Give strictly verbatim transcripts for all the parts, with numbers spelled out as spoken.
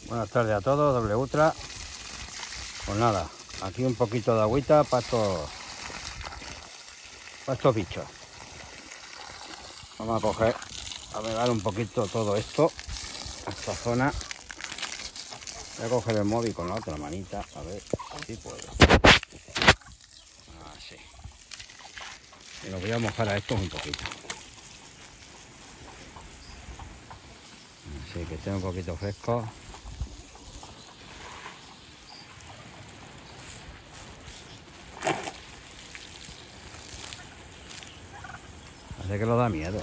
Buenas tardes a todos, doble ultra. Pues nada, aquí un poquito de agüita para estos, para estos bichos. Vamos a coger, a regar un poquito todo esto, esta zona. Voy a coger el móvil con la otra manita, a ver si puedo. Así. Y lo voy a mojar a estos un poquito. Así que esté un poquito fresco. Hace que lo da miedo.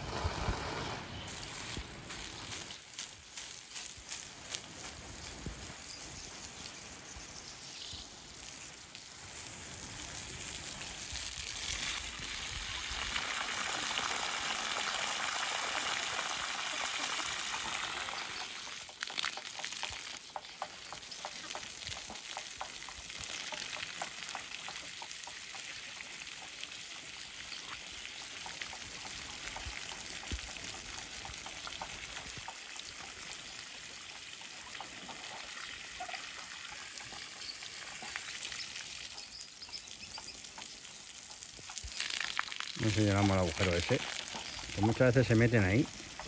No sé si llegamos al agujero ese, que muchas veces se meten ahí.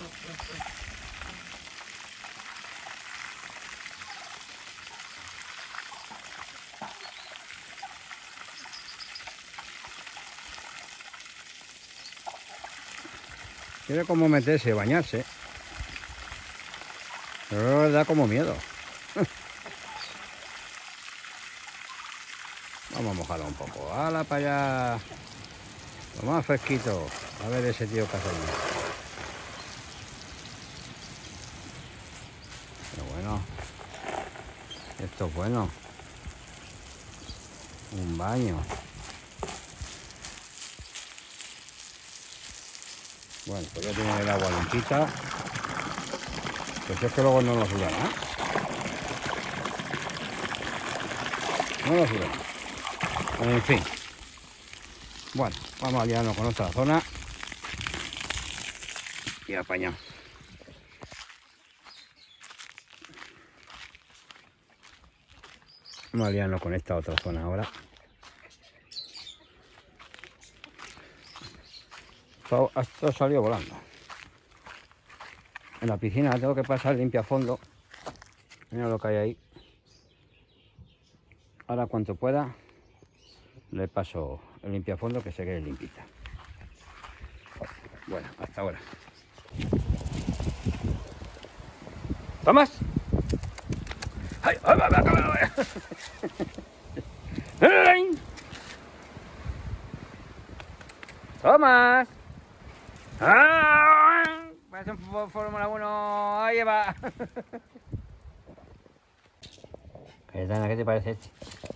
Quiere como meterse, bañarse, pero da como miedo. Vamos a mojarlo un poco. ¡Hala para allá! Lo más fresquito. A ver ese tío que hace allí. Pero bueno. Esto es bueno. Un baño. Bueno, pues ya tiene el agua limpita. Pues es que luego no lo sudan, ¿eh? No lo sudan. En fin. Bueno, vamos a liarnos con otra zona. Y apañamos. Vamos a liarnos con esta otra zona ahora. Esto, esto salió volando. En la piscina tengo que pasar limpia a fondo. Mira lo que hay ahí. Ahora cuanto pueda le paso el limpiafondo que se quede limpita. Bueno, hasta ahora. ¿Tomás? ¡Ay! ¡Ay! ¡Ay! ¡Tomás! ¡Ah! Parece un Fórmula uno. ¡Ahí va! Cayetana, ¿qué te parece este?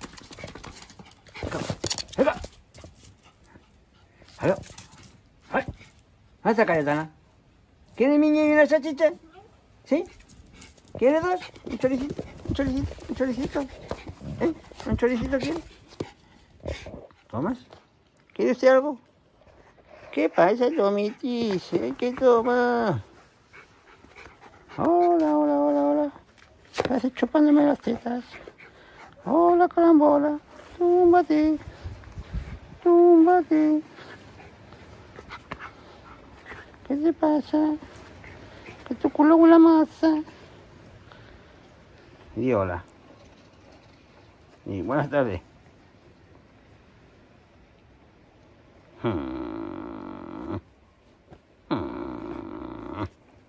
¡Venga! ¡Halo! ¡Ay! ¿Dónde está Cayetana? ¿Quiere mi niño y una salchicha? ¿Sí? ¿Quiere dos? ¿Un choricito? ¿Un choricito? ¿Un choricito? ¿Eh? ¿Un choricito quiere? ¿Tomás? ¿Quiere usted algo? ¿Qué pasa, Tomitis? ¿Qué toma? Hola, hola, hola, hola. Estás chupándome las tetas. Hola, carambola. Túmbate. Túmbate. ¿Qué te pasa? Que tu culo huele a masa. Y hola. Y buenas tardes. Hmm. Hmm.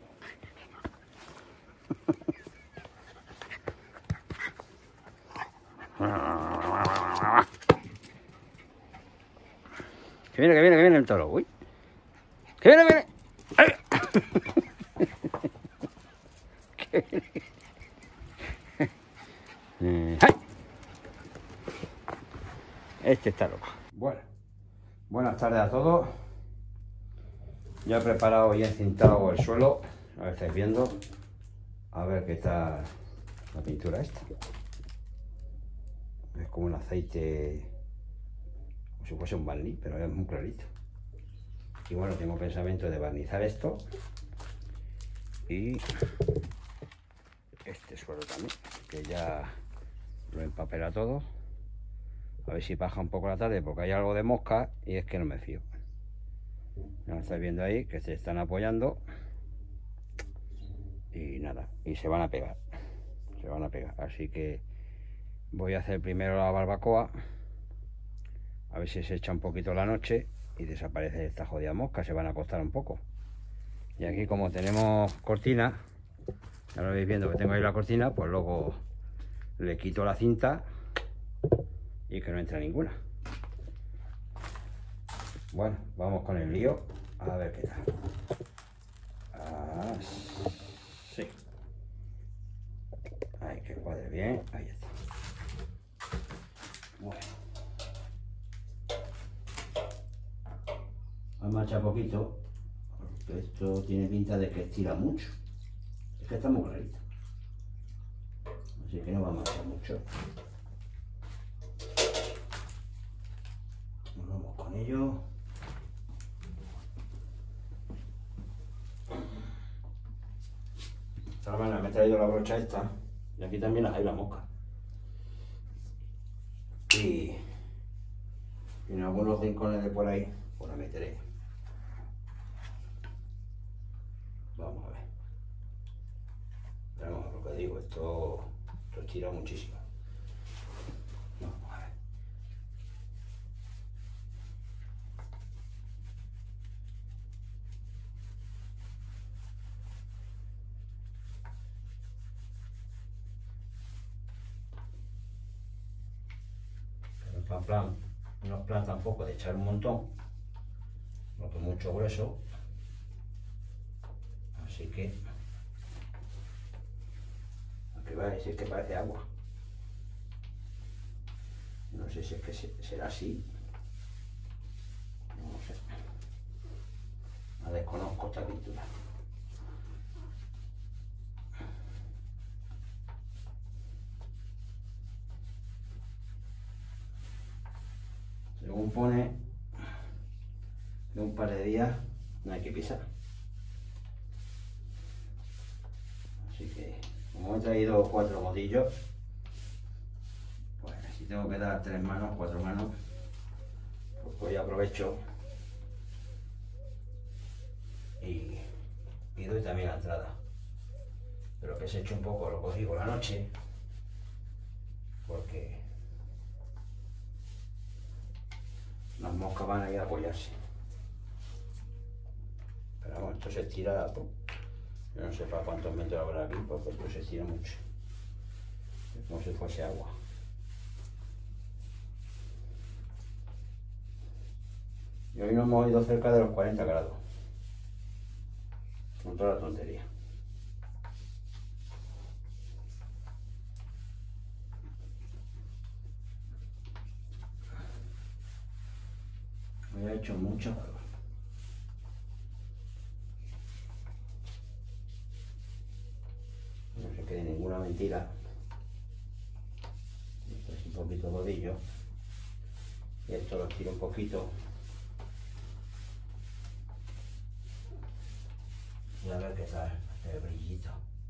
Que viene, que viene, que viene el toro. Uy. Que viene, que viene. ¡Ay! Que viene. Eh, ¡ay! Este está loco. Bueno, buenas tardes a todos. Ya he preparado y he encintado el suelo. A ver, estáis viendo. A ver qué tal la pintura esta. Es como un aceite, como si fuese un barniz, pero es muy clarito. Y bueno, tengo pensamiento de barnizar esto y este suelo también, que ya lo empapela todo. A ver si baja un poco la tarde, porque hay algo de mosca y es que no me fío. Ya estáis viendo ahí que se están apoyando y nada, y se van a pegar, se van a pegar. Así que voy a hacer primero la barbacoa, a ver si se echa un poquito la noche y desaparece esta jodida mosca, se van a acostar un poco. Y aquí, como tenemos cortina, ya lo veis viendo que tengo ahí la cortina, pues luego le quito la cinta y que no entre ninguna. Bueno, vamos con el lío, a ver qué tal. Ah, sí. Ahí, que cuadre bien, ahí está. Bueno. Vamos a marchar poquito, porque esto tiene pinta de que estira mucho. Es que está muy clarito. Así que no vamos a marchar mucho. Nos vamos con ello. De esta manera me he traído la brocha esta. Y aquí también hay la mosca. Y, y en algunos rincones de por ahí, pues la meteré. Vamos a ver. Pero no, lo que digo, esto, esto estira muchísimo. Vamos a ver. Pero en plan, no es plan tampoco de echar un montón, no que mucho grueso. Así que, aunque va a decir que parece agua. No sé si es que será así. No sé. La desconozco esta pintura. Según pone, de un par de días no hay que pisar. Así que, como he traído cuatro modillos, pues si tengo que dar tres manos, cuatro manos, pues, pues aprovecho y, y doy también la entrada. Pero que se eche un poco, lo cogí por la noche, porque las moscas van a ir a apoyarse. Pero bueno, esto se estira, pues, yo no sé para cuántos metros habrá aquí, porque esto se estira mucho. Es como si fuese agua. Y hoy nos hemos ido cerca de los cuarenta grados. Con toda la tontería. Hoy ha hecho mucho calor. No se quede ninguna mentira. Esto es un poquito rodillo. Y esto lo tiro un poquito. Y a ver qué tal el brillito.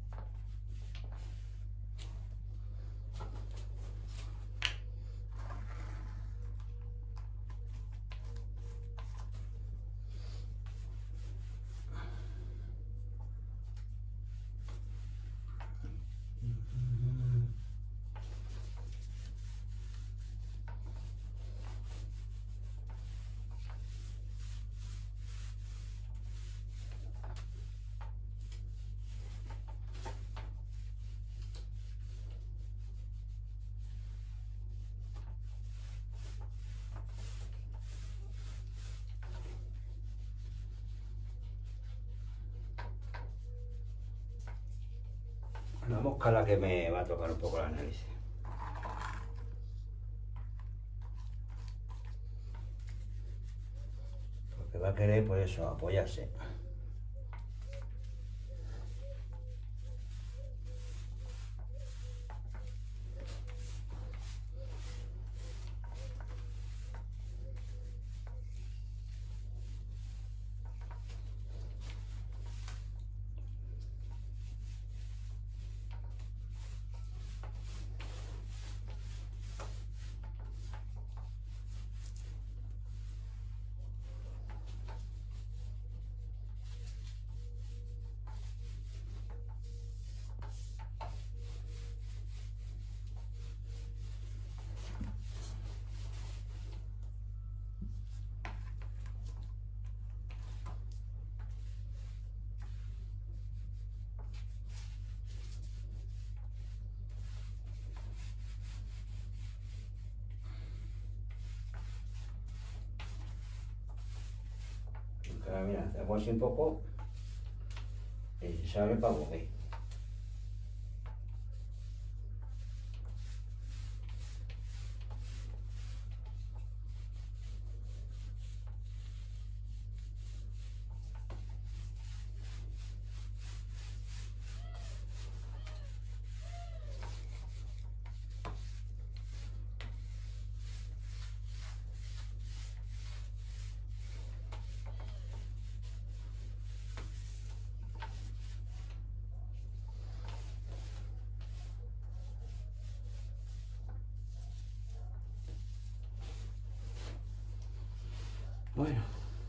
Una mosca la que me va a tocar un poco la nariz. Porque va a querer, pues eso, apoyarse. Ahora mira, te hago así un poco y se abre para coger. Bueno,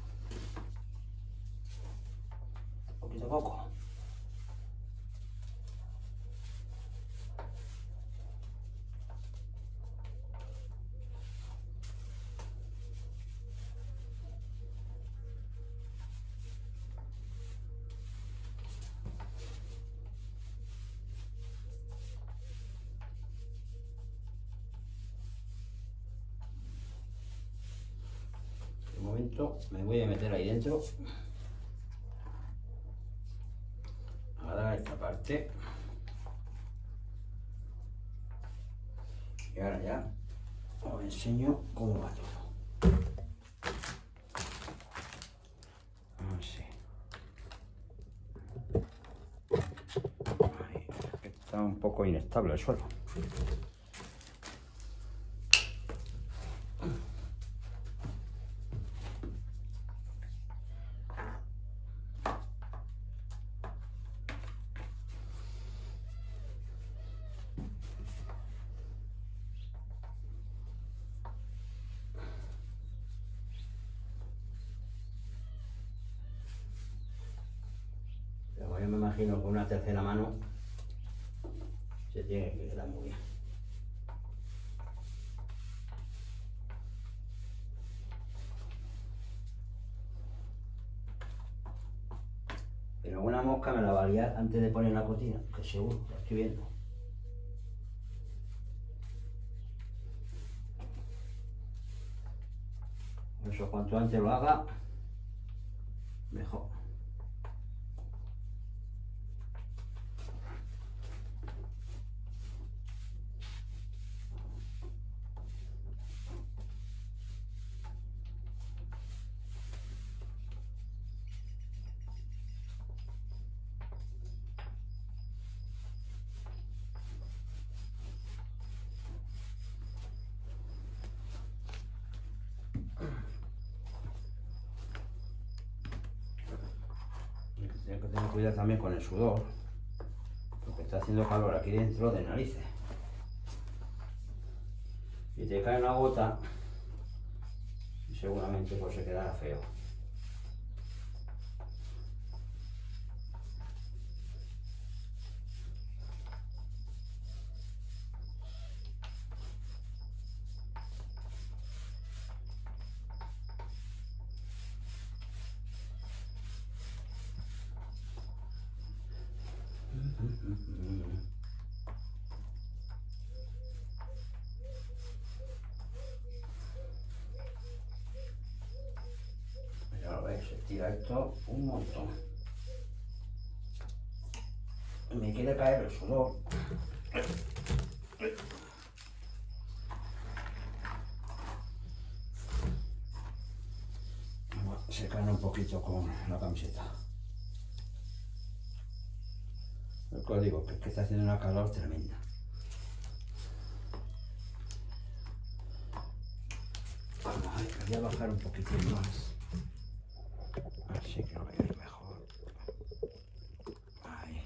poquito a poco. De momento me voy a meter ahí dentro. Ahora esta parte. Y ahora ya os enseño cómo va todo. Así. Ahí. Está un poco inestable el suelo. Pero yo me imagino que una tercera mano se tiene que quedar muy bien. Pero una mosca me la va a liar antes de poner la cortina, que seguro, la estoy viendo. Por eso cuanto antes lo haga, mejor. Tienes que tener cuidado también con el sudor, porque está haciendo calor aquí dentro de narices. Y te cae una gota y seguramente pues se quedará feo. Ya lo veis, se tira esto un montón. Me quiere caer el sudor. Bueno, se cae un poquito con la camiseta. El código que es que está haciendo una calor tremenda. Vamos a ver, voy a bajar un poquitín más. Así que lo veáis mejor. Ahí.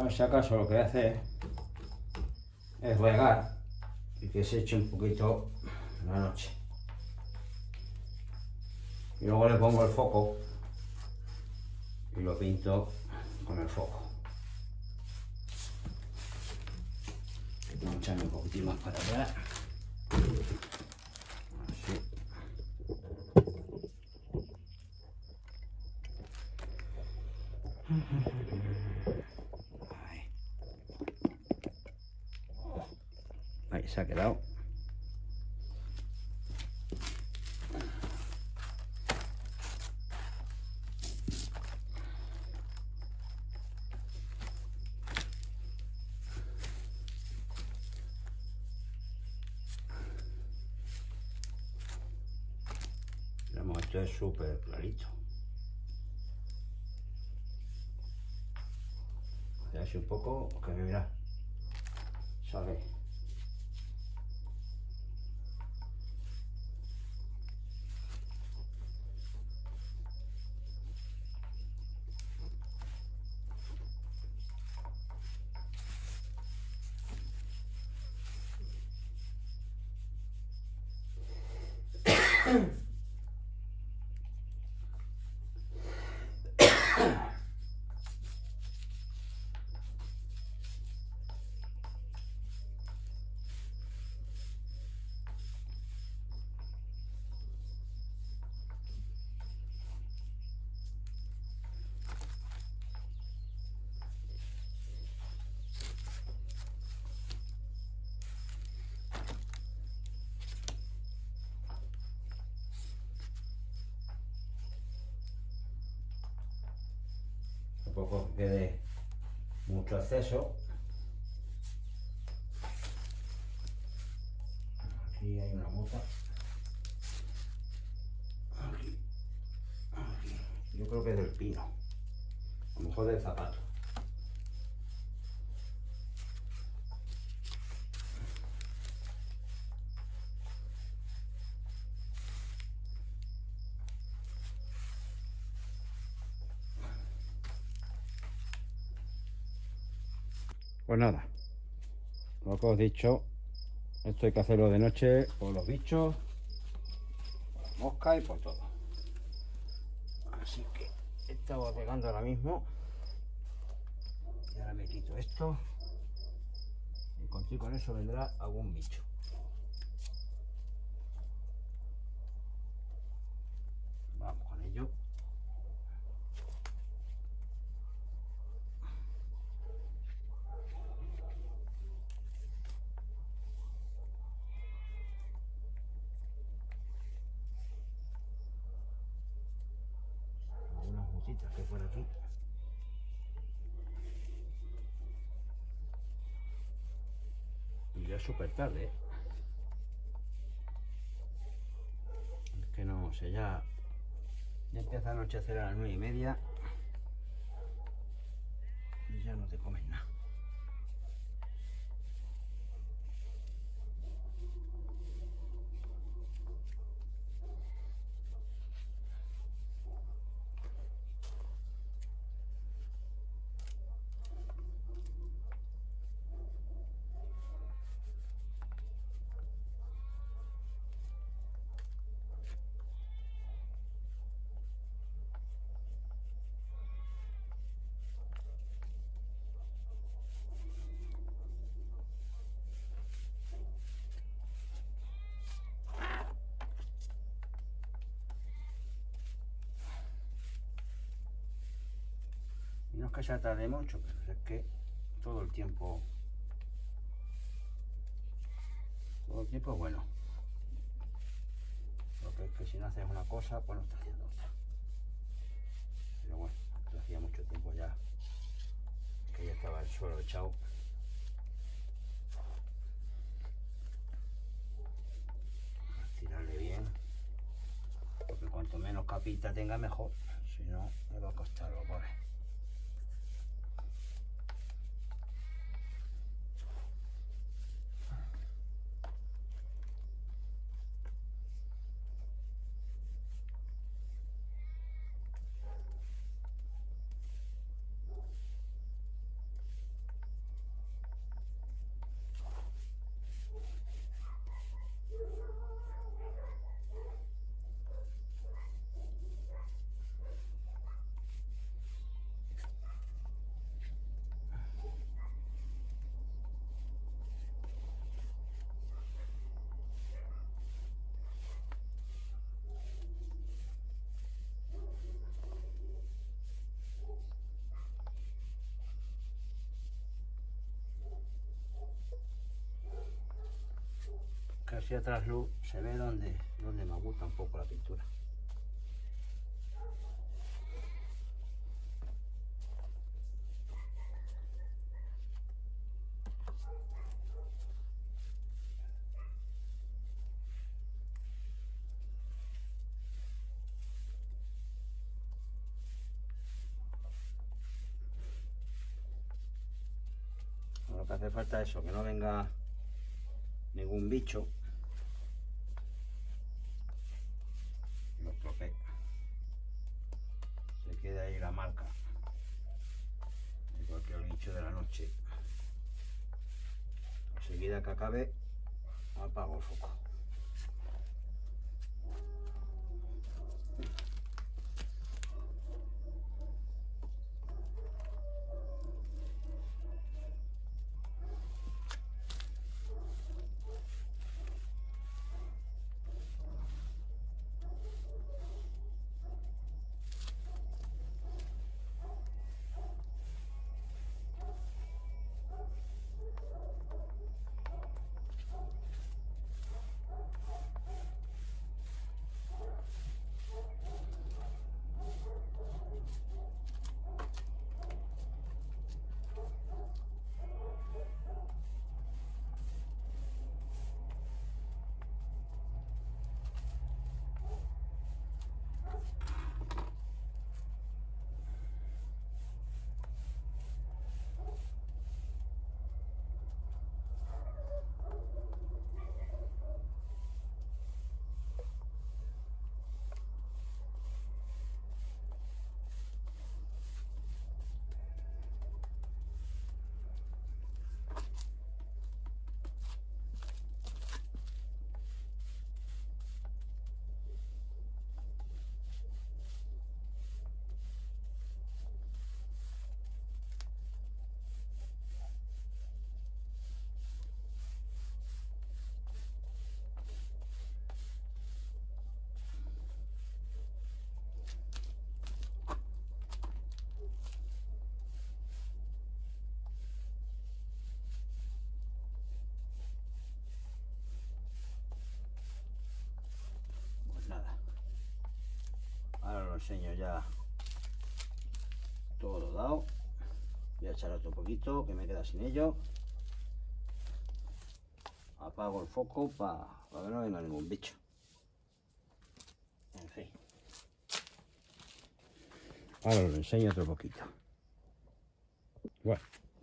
por si acaso lo que voy a hacer es regar y que se eche un poquito en la noche. Y luego le pongo el foco y lo pinto con el foco. Voy a echarme un poquitín más para atrás. Así. Ahí. Ahí se ha quedado. Esto es súper clarito. Ya así un poco, que me mira, sale. Tampoco quede mucho exceso. Aquí hay una mota. Aquí, aquí. Yo creo que es del pino. A lo mejor del zapato. Pues nada, lo que os he dicho, esto hay que hacerlo de noche por los bichos, por las moscas y por todo. Así que estamos pegando ahora mismo. Y ahora me quito esto. Y contigo con eso vendrá algún bicho. Vamos con ello. Algunas mutitas que por aquí. Y ya es súper tarde, ¿eh? Es que no sé, ya, ya empieza a anochecer a las nueve y media y ya no te comes nada. No es que se tarde mucho, pero es que todo el tiempo, todo el tiempo es bueno. Lo que es que si no haces una cosa, pues no estás haciendo otra. Pero bueno, esto hacía mucho tiempo ya que ya estaba el suelo echado. Tirarle bien, porque cuanto menos capita tenga mejor, si no me va a costar los goles. que así a trasluz se ve donde, donde me gusta un poco la pintura. Lo que hace falta es eso, que no venga ningún bicho y lo estropee. Se queda ahí la marca de cualquier bicho de la noche. Enseguida que acabe, apago el foco. Enseño ya todo dado. Voy a echar otro poquito que me queda sin ello. Apago el foco para pa que no venga ningún bicho. En fin, ahora os enseño otro poquito. Bueno.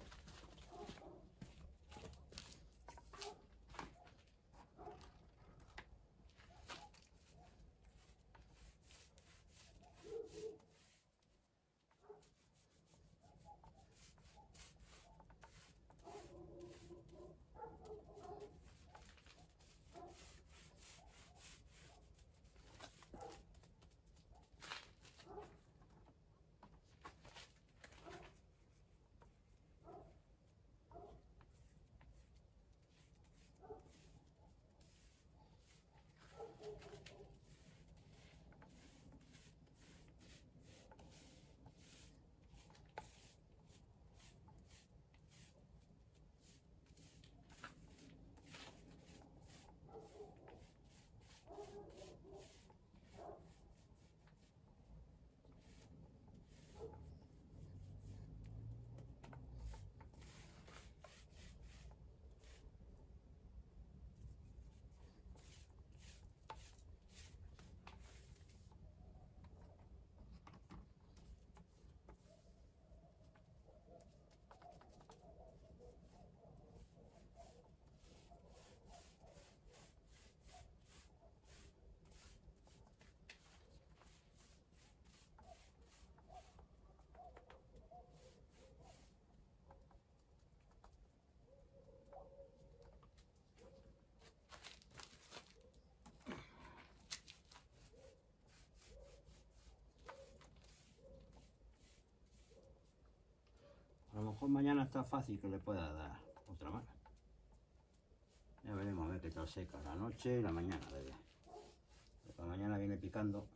A lo mejor mañana está fácil que le pueda dar otra mano. Ya veremos a ver qué tal seca la noche y la mañana. La mañana viene picando.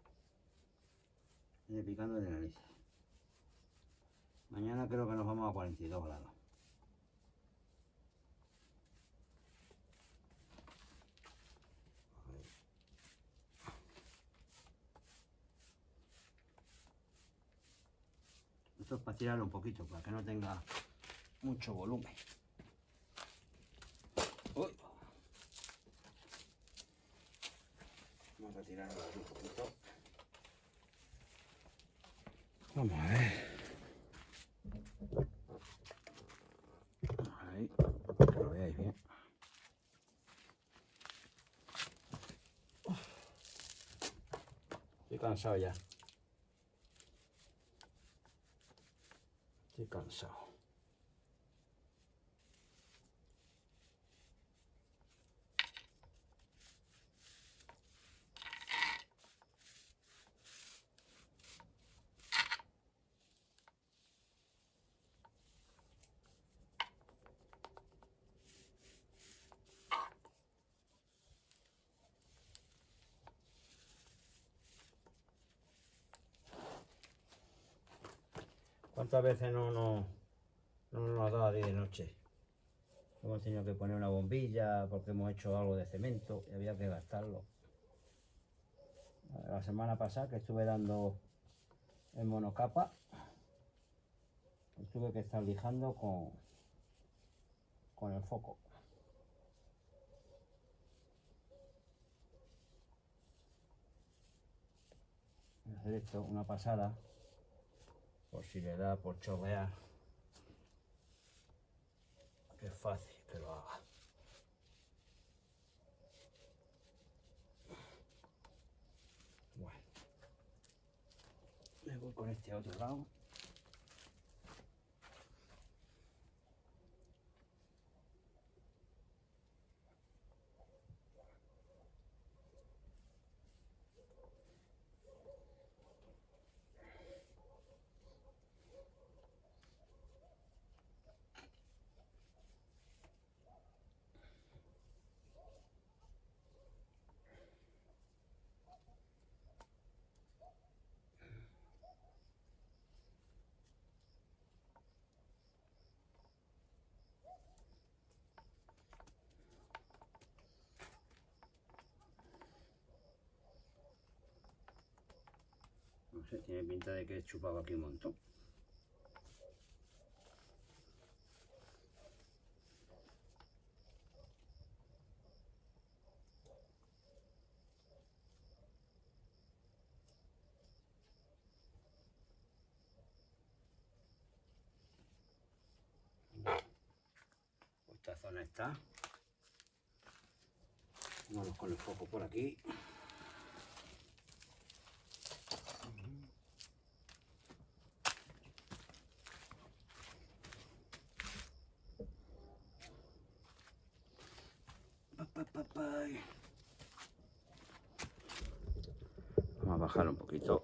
Viene picando de narices. Mañana creo que nos vamos a cuarenta y dos grados. Esto es para tirarlo un poquito, para que no tenga mucho volumen. Uy. Vamos a tirarlo aquí un poquito. Vamos a ver. Ahí, que lo veáis bien. Estoy cansado ya. Estoy cansado. ¿Cuántas veces no, no, no nos ha dado de noche? Hemos tenido que poner una bombilla porque hemos hecho algo de cemento y había que gastarlo. La semana pasada que estuve dando el monocapa, tuve que estar lijando con, con el foco. Voy a hacer esto una pasada, por si le da por chorrear, que es fácil que lo haga. Bueno, me voy con este a otro lado. No sé, tiene pinta de que he chupado aquí un montón. Esta zona está. Vamos con el foco por aquí. Vamos a bajar un poquito.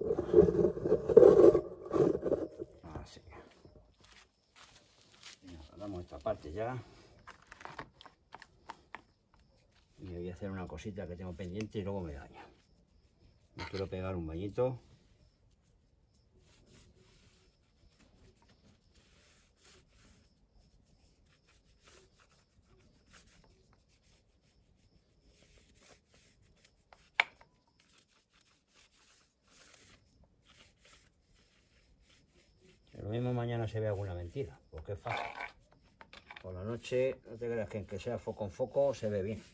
Así. Damos esta parte ya. Y voy a hacer una cosita que tengo pendiente y luego me daña. Me quiero pegar un bañito. Lo mismo mañana se ve alguna mentira, porque es fácil. Por la noche, no te creas que aunque sea foco en foco, se ve bien.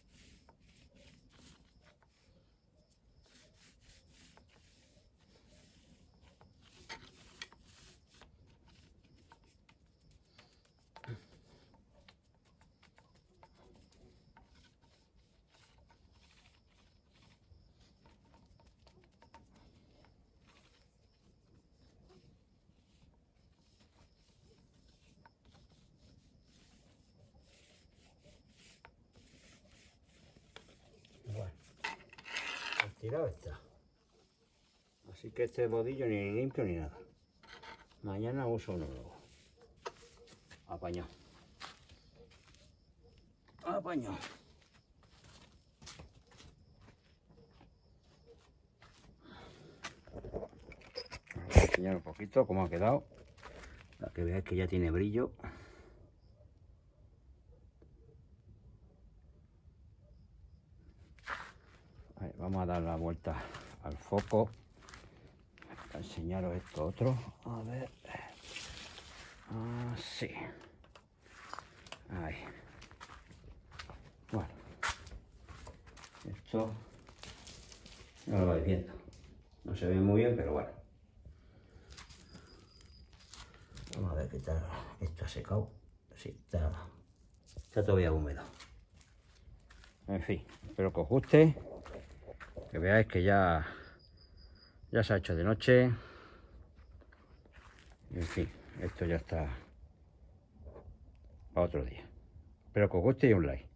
Bueno, estirado está. Así que este bodillo ni limpio ni nada. Mañana uso uno nuevo. Apañado. Apañado. Voy a enseñar un poquito cómo ha quedado. Para que veáis que ya tiene brillo. Vale, vamos a dar la vuelta al foco. Para enseñaros esto otro. A ver. Así. Ahí. Bueno. Esto no lo vais viendo. No se ve muy bien, pero bueno. Vamos a ver qué tal. Esto ha secado. Sí, está, está todavía húmedo. En fin, espero que os guste. Que veáis que ya, ya se ha hecho de noche. En fin, esto ya está para otro día. Espero que os guste y un like.